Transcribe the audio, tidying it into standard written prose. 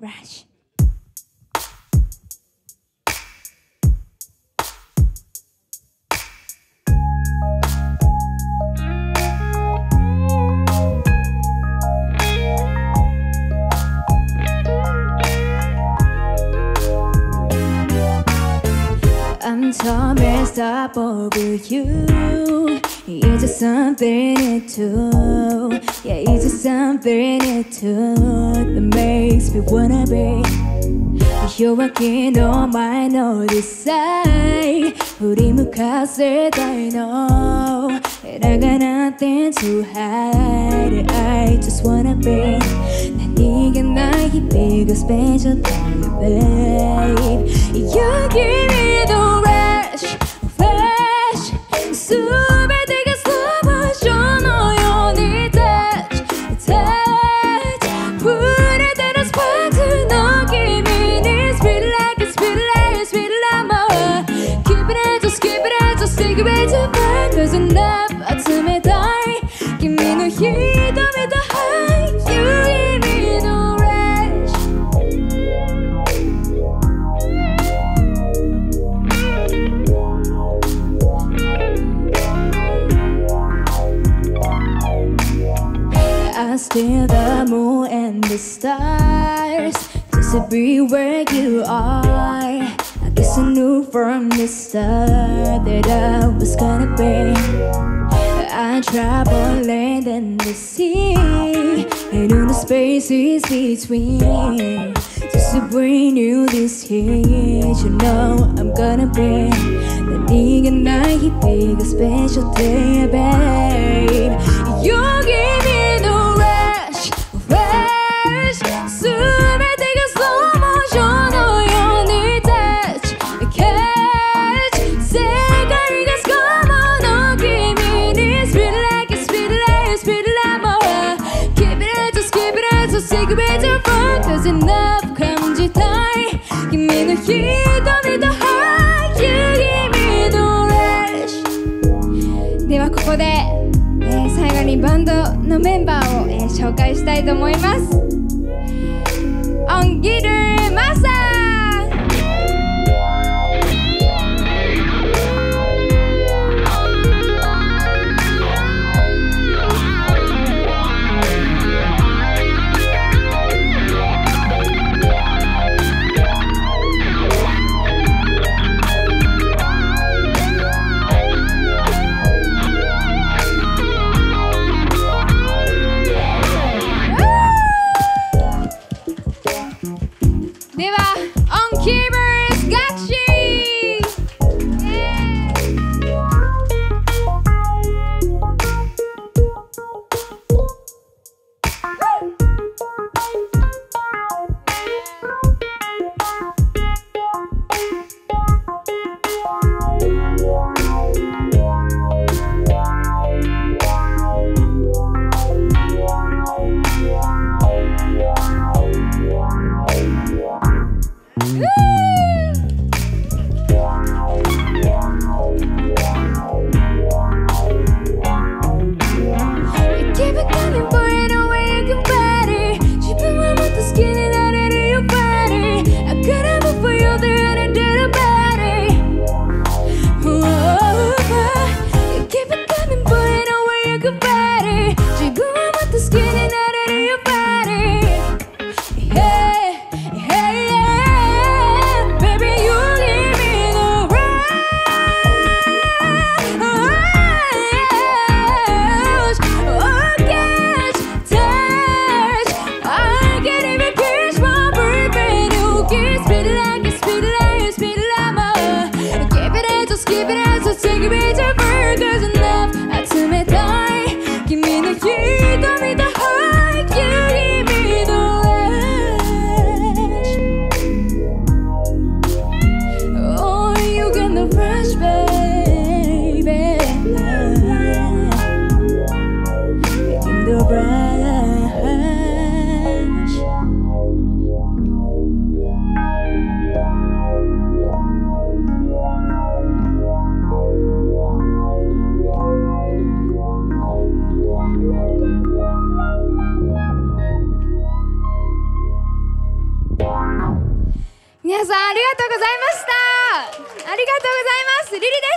Rush. I'm so messed up over you. It's just something new. Yeah, it's just something new that makes me wanna be. You're walking on my notice side. 우리 묵았을 I know. And I got nothing to hide. I just wanna be. 난 네가 나의 big special thing, babe. You give me the rush, rush. 숨을 되게 slow motion. 너의 네 touch, touch. 불을 때려 spark to 느낌이 네 sweet like it's sweet like it's sweet like more. Keep it up, just keep it up, just take it way too far. There's enough, 아침에 die. Give me the heat, give me the high. You give me the rush. I steal the moon and the stars just to be where you are. I guess I knew from the start that I was gonna be. I travel land and the sea, and all the spaces between, just to bring you this heat. You know I'm gonna be 난 네가 나의 big special day, babe. You give me the rush, rush. 숨을 되게 slow motion. 너의 네 touch, catch. 색깔이 gas 검은 느낌이 네 sweet like it's sweet like it's sweet like more. Keep it up, just keep it up, just take it way too far. There's enough, 감지타이. Give me the heat, give me the high. You give me the rush. ではここで最後にバンドのメンバーを紹介したいと思います。オンギルマサではオンキーバーズガチ皆さんありがとうございました。ありがとうございます。リリです。